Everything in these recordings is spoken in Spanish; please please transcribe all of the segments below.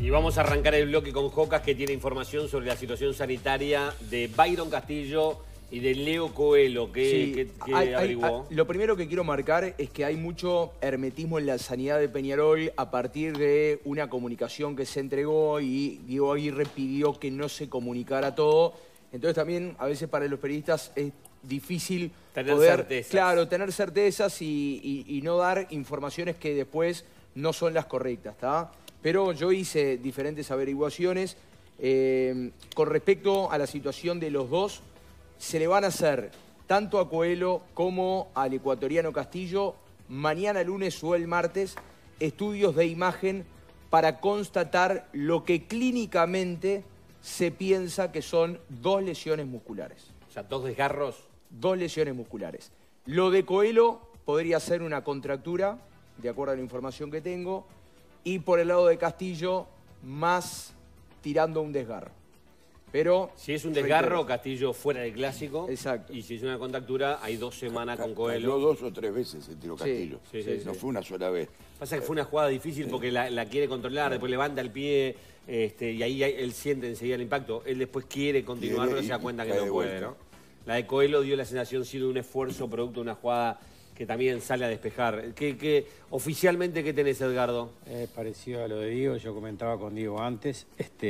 Y vamos a arrancar el bloque con Jocas, que tiene información sobre la situación sanitaria de Byron Castillo y de Leo Coelho. ¿Qué averiguó? Lo primero que quiero marcar es que hay mucho hermetismo en la sanidad de Peñarol a partir de una comunicación que se entregó y Diego Aguirre pidió que no se comunicara todo. Entonces también a veces para los periodistas es difícil tener certezas. Claro, tener certezas y no dar informaciones que después no son las correctas, ¿está? Pero yo hice diferentes averiguaciones. Con respecto a la situación de los dos, se le van a hacer tanto a Coelho como al ecuatoriano Castillo mañana lunes o el martes estudios de imagen para constatar lo que clínicamente se piensa que son 2 lesiones musculares. O sea, 2 desgarros. 2 lesiones musculares. Lo de Coelho podría ser una contractura, de acuerdo a la información que tengo, y por el lado de Castillo, más tirando a un desgarro. Pero si es un desgarro, Castillo fuera del clásico. Exacto. Y si es una contractura, hay 2 semanas con Coelho. Cayó 2 o 3 veces se tiró Castillo. No fue una sola vez. Pasa que fue una jugada difícil porque la quiere controlar, después levanta el pie, y ahí él siente enseguida el impacto. Él después quiere continuar, pero se da cuenta que no puede, ¿no? La de Coelho dio la sensación sí de un esfuerzo producto de una jugada que también sale a despejar. Oficialmente, ¿qué tenés, Edgardo? Parecido a lo de Diego, yo comentaba con Diego antes.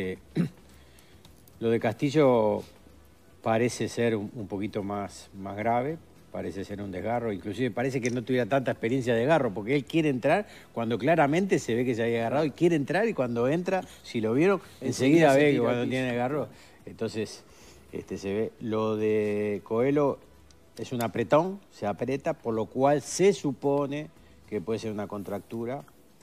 Lo de Castillo parece ser un poquito más grave, parece ser un desgarro, inclusive parece que no tuviera tanta experiencia de desgarro, porque él quiere entrar cuando claramente se ve que se había agarrado y quiere entrar, y cuando entra, si lo vieron, enseguida ve que cuando tiene desgarro. Entonces, se ve. Lo de Coelho es un apretón, se aprieta, por lo cual se supone que puede ser una contractura.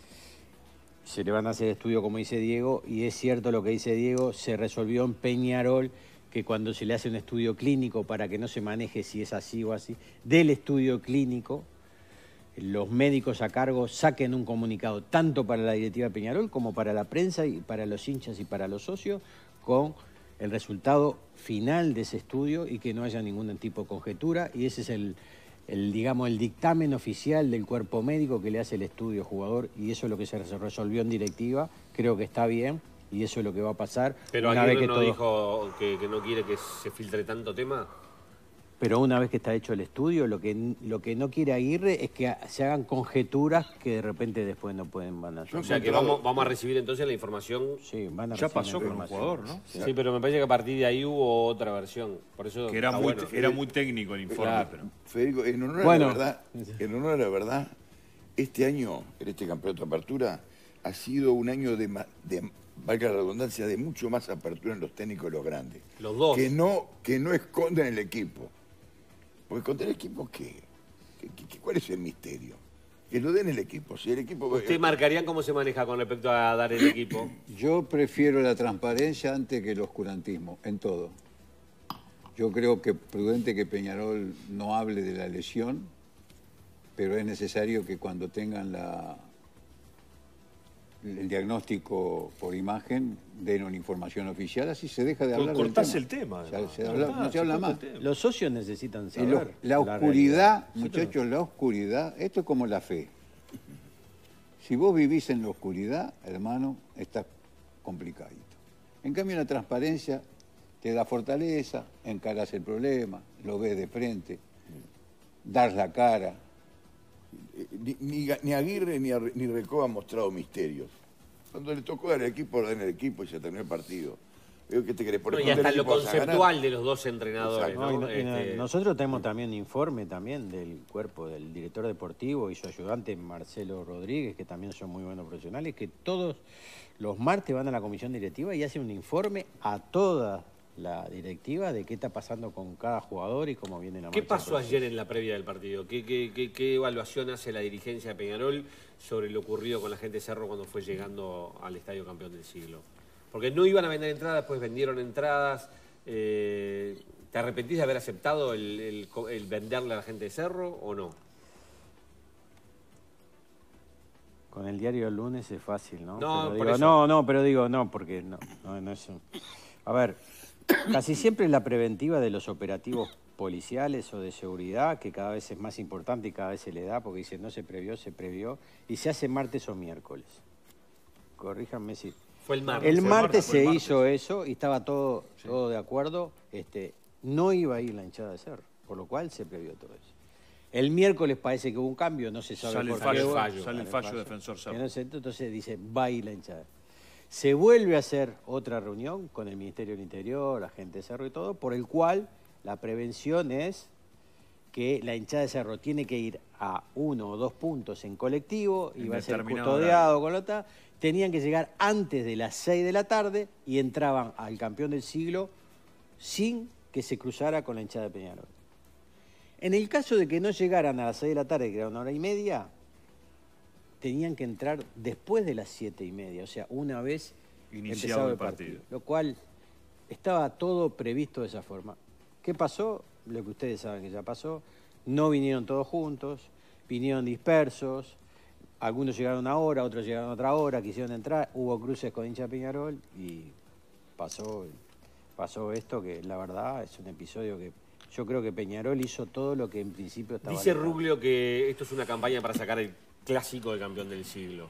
Se le van a hacer estudio, como dice Diego, y es cierto lo que dice Diego, se resolvió en Peñarol que cuando se le hace un estudio clínico para que no se maneje si es así o así, del estudio clínico, los médicos a cargo saquen un comunicado tanto para la directiva de Peñarol como para la prensa y para los hinchas y para los socios con el resultado final de ese estudio y que no haya ningún tipo de conjetura, y ese es digamos, el dictamen oficial del cuerpo médico que le hace el estudio jugador, y eso es lo que se resolvió en directiva. Creo que está bien y eso es lo que va a pasar. Pero Aguirre no dijo que no quiere que se filtre tanto tema. Pero una vez que está hecho el estudio, lo que no quiere Aguirre es que se hagan conjeturas que de repente después no pueden van a hacer. O sea que vamos a recibir entonces la información. Sí, van a ya pasó con un jugador, ¿no? Sí, pero me parece que a partir de ahí hubo otra versión. Por eso que era muy técnico el informe. Claro. Pero... Federico, en honor a la verdad, este año, en este campeonato de apertura, ha sido un año de valga la redundancia, de mucho más apertura en los técnicos de los grandes. Los dos. Que no esconden el equipo. Porque contra el equipo, ¿cuál es el misterio? Que lo den el equipo. Si el equipo... ¿Usted marcarían cómo se maneja con respecto a dar el equipo? Yo prefiero la transparencia antes que el oscurantismo, en todo. Yo creo que es prudente que Peñarol no hable de la lesión, pero es necesario que cuando tengan el diagnóstico por imagen den una información oficial, así se deja de hablar del tema. El tema. No se habla más. Los socios necesitan saber. La oscuridad, muchachos, la oscuridad, esto es como la fe. Si vos vivís en la oscuridad, hermano, estás complicadito. En cambio, la transparencia te da fortaleza, encarás el problema, lo ves de frente, das la cara. Ni Aguirre ni Recoba han mostrado misterios. Cuando le tocó dar el equipo, ordena el equipo y se terminó el partido. Veo que te querés poner y hasta lo conceptual de los dos entrenadores. ¿No? Nosotros tenemos también un informe del cuerpo del director deportivo y su ayudante Marcelo Rodríguez, que también son muy buenos profesionales, que todos los martes van a la comisión directiva y hacen un informe a toda la directiva de qué está pasando con cada jugador y cómo viene la marcha. ¿Qué pasó ayer en la previa del partido? ¿Qué evaluación hace la dirigencia de Peñarol sobre lo ocurrido con la gente de Cerro cuando fue llegando al Estadio Campeón del Siglo? Porque no iban a vender entradas, después vendieron entradas. ¿Te arrepentís de haber aceptado el venderle a la gente de Cerro o no? Con el diario del lunes es fácil, ¿no? No, pero digo, porque no es un... A ver, casi siempre la preventiva de los operativos policiales o de seguridad, que cada vez es más importante y cada vez se le da, porque dice no se previó, y se hace martes o miércoles. Corríjanme si... Fue el martes. El martes fue el se martes. hizo eso y estaba todo de acuerdo. No iba a ir la hinchada de Cerro, por lo cual se previó todo eso. El miércoles parece que hubo un cambio, no se sabe Sale el por qué. fallo, sale el fallo defensor Cerro. Entonces dice, va a ir la hinchada. Se vuelve a hacer otra reunión con el Ministerio del Interior, la gente de Cerro y todo, por el cual la prevención es que la hinchada de Cerro tiene que ir a 1 o 2 puntos en colectivo, En iba a ser determinado custodiado con la otra, tenían que llegar antes de las 6 de la tarde y entraban al campeón del siglo sin que se cruzara con la hinchada de Peñarol. En el caso de que no llegaran a las 6 de la tarde, que era 1 hora y media, tenían que entrar después de las 7:30, o sea, una vez Iniciado empezado el el partido. partido. Lo cual estaba todo previsto de esa forma. ¿Qué pasó? Lo que ustedes saben que ya pasó. No vinieron todos juntos, vinieron dispersos, algunos llegaron a hora, otros llegaron a otra hora, quisieron entrar, hubo cruces con hincha de Peñarol y pasó esto que la verdad es un episodio que yo creo que Peñarol hizo todo lo que en principio estaba... Dice alentado. Ruglio que esto es una campaña para sacar el clásico del campeón del siglo.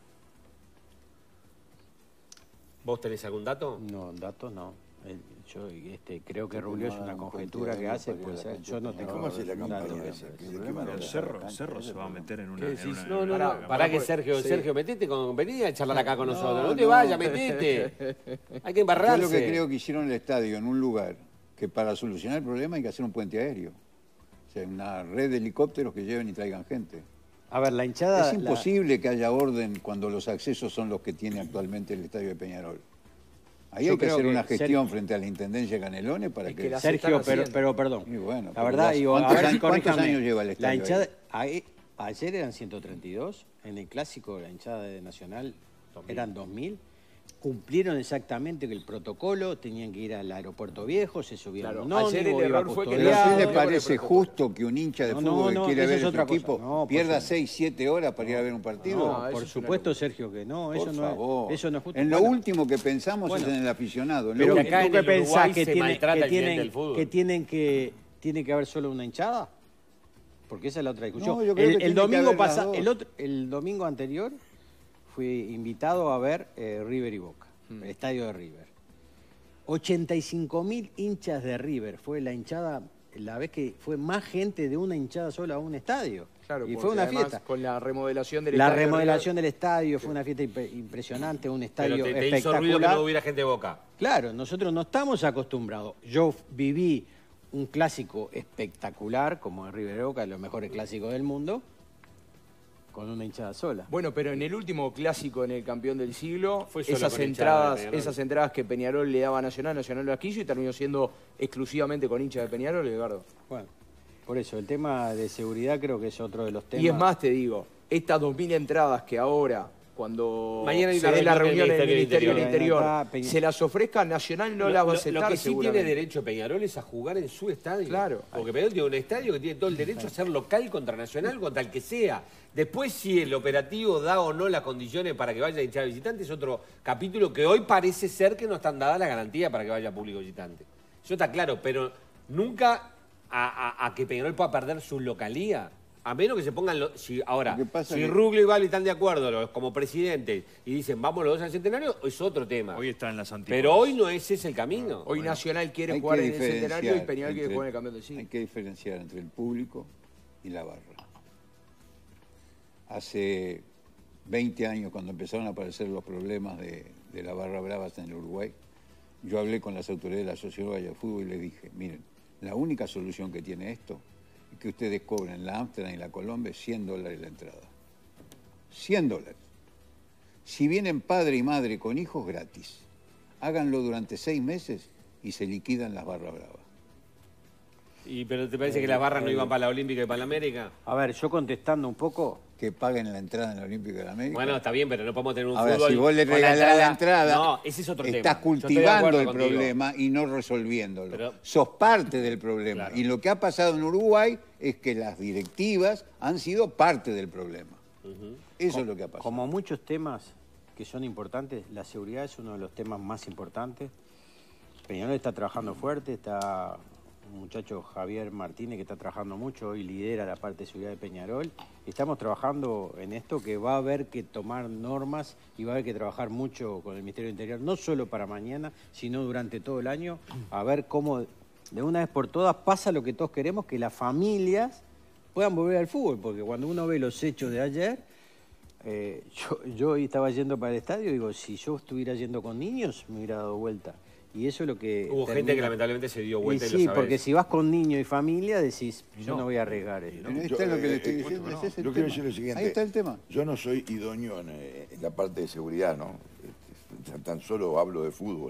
¿Vos tenés algún dato? No, datos no. Yo creo que Rubio es una conjetura que hace, puede ser. Yo no tengo ¿Cómo hace la datos campaña que- esa? ¿De qué manera? El Cerro se va a meter en una... No, pará que Sergio, metete vení a charlar acá con nosotros. No te no. vayas, metete. Hay que Yo embarrarse. lo que creo que hicieron el estadio en un lugar que para solucionar el problema hay que hacer un puente aéreo. O sea, una red de helicópteros que lleven y traigan gente. A ver, la hinchada... Es imposible que haya orden cuando los accesos son los que tiene actualmente el estadio de Peñarol. Ahí Yo hay que creo hacer que una gestión frente a la Intendencia de Canelones para Es que... que las Sergio, están pero perdón. Y bueno, la pero verdad, digo, ¿cuántos a ver, años- cuántos corríjame. años lleva el estadio La hinchada, ayer eran 132, en el clásico la hinchada de Nacional eran 2000. Cumplieron exactamente que el protocolo, tenían que ir al aeropuerto viejo, se subieron Claro, un ayer el ómnibus, iba error fue que ¿Pero a Ya, usted no, le no, parece no, no, justo que un hincha de No, fútbol no, que quiere eso ver es a su otra cosa. equipo No, por pierda favor. 6, 7 horas para ir a ver un partido? No, eso por es una supuesto, locura. Sergio, que no, Por eso no, favor. eso no es justo. En lo Bueno, último que pensamos bueno. es en el aficionado. en lo pero que último. acá ¿tú en qué el Uruguay pensás que se tiene, maltrata que el bien tienen, del fútbol? que tiene que haber solo una hinchada? Porque esa es la otra discusión. No, yo creo que tiene el que domingo haber las dos. el domingo anterior fui invitado a ver River y Boca, el estadio de River. 85.000 hinchas de River. Fue la hinchada, la vez que fue más gente de una hinchada sola a un estadio. Claro, y porque fue una además, fiesta. con la remodelación del La estadio de remodelación River, del estadio fue una fiesta impresionante, un Pero estadio te hizo espectacular. ruido que no hubiera gente de Boca. Claro, nosotros no estamos acostumbrados. Yo viví un clásico espectacular, como el River Boca, de los mejores clásicos del mundo, con una hinchada sola. Bueno, pero en el último clásico en el campeón del siglo, Fue solo con hinchada de Peñarol. esas entradas que Peñarol le daba a Nacional las quiso y terminó siendo exclusivamente con hinchas de Peñarol, Edgardo. Bueno, por eso, el tema de seguridad creo que es otro de los temas. Y es más, te digo, estas 2.000 entradas que ahora, cuando Mañana hay se una dé la reunión reunión del en el Ministerio del Interior. Interior, se las ofrezca Nacional, no las va a aceptar Lo que sí tiene seguramente. derecho Peñarol es a jugar en su estadio. Claro. Porque Peñarol tiene un estadio que tiene todo el derecho a ser local contra Nacional, contra el que sea. Después, si el operativo da o no las condiciones para que vaya hinchada visitante, es otro capítulo que hoy parece ser que no están dadas las garantías para que vaya público visitante. Eso está claro, pero nunca a que Peñarol pueda perder su localía. A menos que se pongan... Ahora, Lo que pasa si que- Rugglo y Valli están de acuerdo como presidentes y dicen vamos los dos al centenario, es otro tema. Hoy está en las antípodas. Pero hoy no es ese el camino. Hoy Nacional quiere Hay jugar que en el Centenario y diferenciar Peñarol quiere entre- jugar en el campeón del siglo. Hay que diferenciar entre el público y la barra. Hace 20 años, cuando empezaron a aparecer los problemas de la barra bravas en el Uruguay, yo hablé con las autoridades de la Sociedad Uruguaya de Fútbol y les dije, miren, la única solución que tiene esto es que ustedes cobren la Amsterdam y la Colombia $100 la entrada. $100. Si vienen padre y madre con hijos, gratis. Háganlo durante 6 meses y se liquidan las barras bravas. ¿Pero te parece que las barras no iban para la Olímpica y para la América? A ver, yo contestando un poco, Que paguen la entrada en la Olímpica de la América. Bueno, está bien, pero no podemos tener un Ahora, fútbol si vos le con regalás la entrada, No, ese es otro tema. estás Yo estoy de cultivando acuerdo el contigo. problema y no resolviéndolo. Pero- Sos parte del problema. Claro. Y lo que ha pasado en Uruguay es que las directivas han sido parte del problema. Eso es lo que ha pasado. como muchos temas que son importantes, la seguridad es uno de los temas más importantes. Peñarol está trabajando fuerte, está un muchacho Javier Martínez que está trabajando mucho y lidera la parte de seguridad de Peñarol. Estamos trabajando en esto que va a haber que tomar normas y va a haber que trabajar mucho con el Ministerio del Interior, no solo para mañana, sino durante todo el año, a ver cómo de una vez por todas pasa lo que todos queremos, que las familias puedan volver al fútbol, porque cuando uno ve los hechos de ayer, yo hoy estaba yendo para el estadio y digo, si yo estuviera yendo con niños, me hubiera dado vuelta. Y eso es lo que... Hubo gente que lamentablemente se dio vuelta y lo sí, sabés. porque si vas con niño y familia, decís, yo no voy a arriesgar esto. Ahí está lo que le estoy diciendo. Ese es el Yo quiero decir lo siguiente. Ahí está el tema. Yo no soy idóneo en la parte de seguridad, ¿no? Tan solo hablo de fútbol.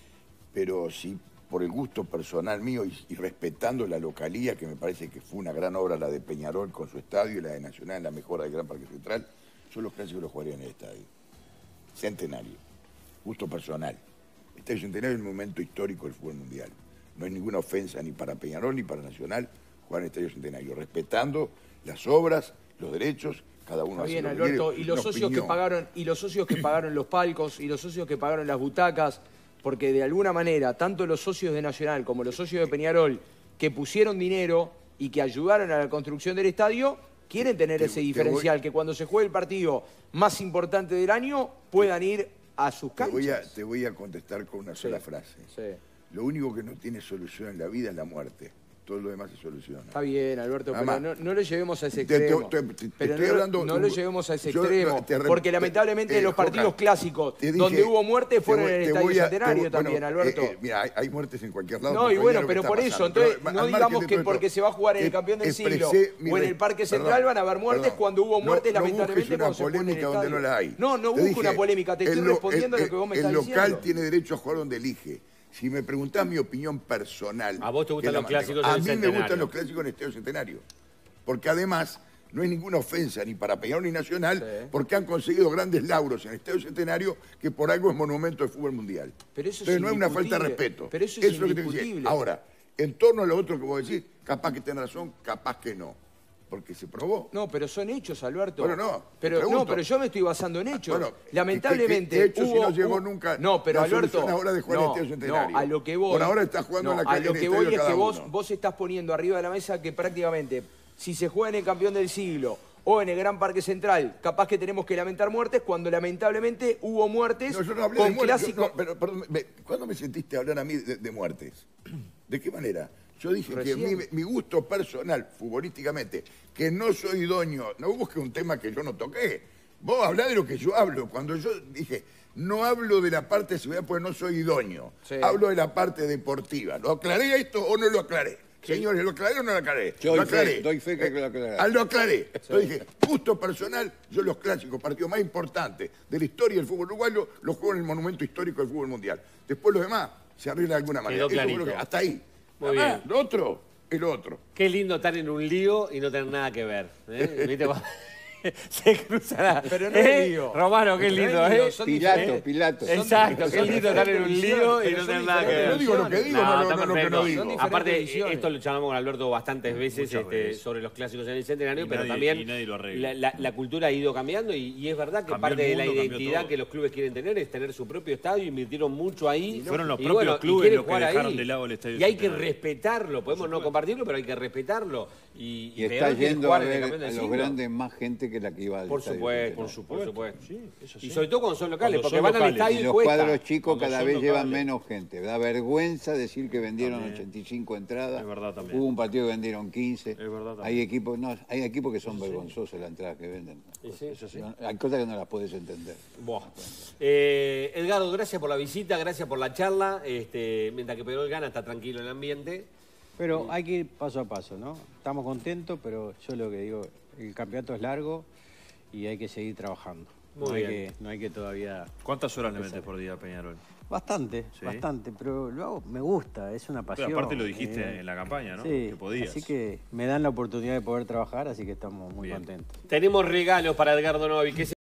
Pero sí, por el gusto personal mío y respetando la localía, que me parece que fue una gran obra la de Peñarol con su estadio y la de Nacional en la mejora del Gran Parque Central, yo los clásicos los jugaría en el estadio. Centenario. Gusto personal. Estadio Centenario es el momento histórico del fútbol mundial. No hay ninguna ofensa ni para Peñarol ni para Nacional jugar en el Estadio Centenario, respetando las obras, los derechos, cada uno hace bien, lo que Alberto, quiere, y los una socios que opinión. pagaron, y los socios que pagaron los palcos, y los socios que pagaron las butacas, porque de alguna manera, tanto los socios de Nacional como los socios de Peñarol, que pusieron dinero y que ayudaron a la construcción del estadio, quieren tener ese diferencial, que cuando se juegue el partido más importante del año, puedan ir a sus canchas. Te voy a contestar con una sola frase. Sí. Lo único que no tiene solución en la vida es la muerte. Todo lo demás se soluciona. Está bien, Alberto, Nada pero más. no lo llevemos a ese Te extremo. estoy hablando- no lo llevemos a ese yo extremo, porque lamentablemente los partidos Joca, clásicos te dije, donde hubo muerte fueron en el te Estadio voy a- Centenario te voy- también, bueno, Alberto. Mira, hay muertes en cualquier lado. No, porque y hoy bueno, es lo que pero está por eso, pasando. entonces Pero, no al digamos margen de que todo esto, porque se va a jugar en el campeón del siglo expresé mi o en re- el Parque Central perdón, van a haber muertes perdón. cuando hubo muertes No lamentablemente busques una cuando se pone en el polémica donde estadio. no la hay. No Te busco dije, una polémica, te estoy respondiendo a lo que vos me estás diciendo. El local tiene derecho a jugar donde elige. Si me preguntás mi opinión personal... ¿A vos te gustan que la los clásicos mantengo. en el A mí me Centenario? gustan los clásicos en el Estadio Centenario. Porque además no hay ninguna ofensa ni para Peñarol ni Nacional, Sí. porque han conseguido grandes lauros en el Estadio Centenario, que por algo es monumento del fútbol mundial. Pero eso es Entonces no es una falta de indiscutible. respeto. Pero eso es lo que te decía. indiscutible. Ahora, en torno a lo otro que vos decís, capaz que tenés razón, capaz que no. Porque se probó. No, pero son hechos, Alberto. Bueno, no, Pero, te pregunto. no, pero yo me estoy basando en hechos. Bueno, lamentablemente ¿qué hecho si hubo... no llegó nunca No, pero la Alberto... solución ahora de jugar en el no, Estadio Centenario? no, a lo que voy... Por ahora está jugando en la a calle, lo en el que estadio voy es cada que uno. vos estás poniendo arriba de la mesa que prácticamente, si se juega en el campeón del siglo o en el Gran Parque Central, capaz que tenemos que lamentar muertes, cuando lamentablemente hubo muertes No, yo no hablé con de muertes. clásicos... Pero, perdón, ¿cuándo me sentiste hablar a mí de muertes? ¿De qué manera? Yo dije Recién. que mi gusto personal, futbolísticamente, que no soy idóneo, no busque un tema que yo no toqué. Vos hablá de lo que yo hablo. Cuando yo dije, no hablo de la parte de seguridad porque no soy idóneo. Sí. Hablo de la parte deportiva. ¿Lo aclaré esto o no lo aclaré? Señores, ¿lo aclaré o no lo aclaré? Doy Lo aclaré. fe, doy fe que lo aclaré. Lo aclaré. Yo dije, gusto personal, yo los clásicos, partidos más importantes de la historia del fútbol uruguayo, los juego en el monumento histórico del fútbol mundial. Después los demás se arreglan de alguna manera. Quedó Eso fue lo clarito. que- hasta ahí. Muy Ah, bien. Lo otro es lo otro. Qué lindo estar en un lío y no tener nada que ver. ¿Viste? Se cruza la... Pero no es lío. Romano, qué Pero no lindo, es lío, ¿eh? son Pilato. Exacto, qué son lindo estar en un diferentes lío y visiones, no pero tener son nada que ver. Yo digo lo que digo, no está lo que no perfecto. digo. Son diferentes Aparte, visiones. esto lo charlamos con Alberto bastantes veces Muchas veces. sobre los clásicos en el Centenario, Y pero nadie- también y nadie lo arregla. la cultura ha ido cambiando y es verdad que Cambió parte el de la mundo, cambió identidad todo. que los clubes quieren tener es tener su propio estadio, invirtieron mucho ahí. Fueron los y propios bueno, y clubes quieren los que jugar dejaron ahí. de lado el Estadio Y hay que Centenario. respetarlo, podemos no compartirlo, pero hay que respetarlo. Y Y está Peñarol quiere yendo a jugar en el ver campeón a del los siglo. grandes más gente que la que iba al Por estadio supuesto, Centenario. por supuesto. Sí, eso sí. Y sobre todo cuando son locales, Cuando porque son van al locales. estadio Y y los cuesta. cuadros chicos Cuando cada son vez llevan locales. menos gente. Da vergüenza decir que vendieron También. 85 entradas. Es verdad también. Hubo un partido que vendieron 15. Es verdad también. Hay equipos que son vergonzosos las entradas que venden. Sí. Eso sí. Hay cosas que no las puedes entender. Buah. Edgardo, gracias por la visita, gracias por la charla. Mientras que Peñarol gana, está tranquilo el ambiente. Pero hay que ir paso a paso, ¿no? Estamos contentos, pero yo lo que digo, el campeonato es largo y hay que seguir trabajando. Muy bien. No hay que todavía... ¿Cuántas horas le metes por día a Peñarol? Bastante, Sí. bastante, pero lo hago, me gusta, es una Pero pasión. aparte lo dijiste en la campaña, ¿no? Sí, Que podías. así que me dan la oportunidad de poder trabajar, así que estamos muy Bien. contentos. Tenemos regalos para Edgardo Novi. ¿Qué